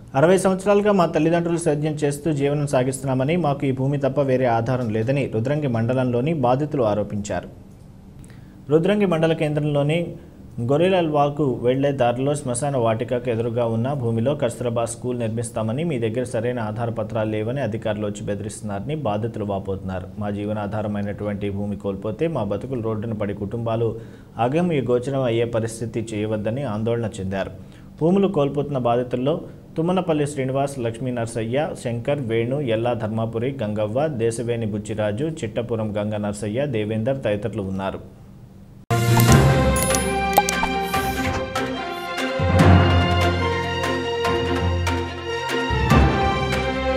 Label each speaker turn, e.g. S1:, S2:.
S1: 60 సంవత్సరాలుగా మా తల్లిదండ్రులు సేద్యం చేస్తూ జీవనం సాగిస్తున్నామని, మాకు ఈ భూమి తప్ప వేరే ఆధారం లేదని రుద్రంగి మండలంలోని బాధితులు ఆరోపించారు. రుద్రంగి మండల కేంద్రంలోని గొరిలల్వాకు వెళ్లే దారిలో శ్మశాన వాటికకు ఎదురుగా ఉన్న భూమిలో కస్తూర్బా స్కూల్ నిర్మిస్తామని, మీ దగ్గర సరైన ఆధార పత్రాలు లేవని అధికారులు వచ్చి బెదిరిస్తున్నారని బాధితులు వాపోతున్నారు. మా జీవనాధారమైనటువంటి భూమి కోల్పోతే మా బతుకులు రోడ్డున పడి కుటుంబాలు అగమ్య గోచరం అయ్యే పరిస్థితి చేయవద్దని ఆందోళన చెందారు. భూములు కోల్పోతున్న బాధితుల్లో తుమ్మనపల్లి శ్రీనివాస్, లక్ష్మీ నర్సయ్య, శంకర్, వేణు, ఎల్లా ధర్మాపురి, గంగవ్వ, దేశవేణి బుచ్చిరాజు, చిట్టపురం గంగ నర్సయ్య, దేవేందర్ తదితరులు ఉన్నారు.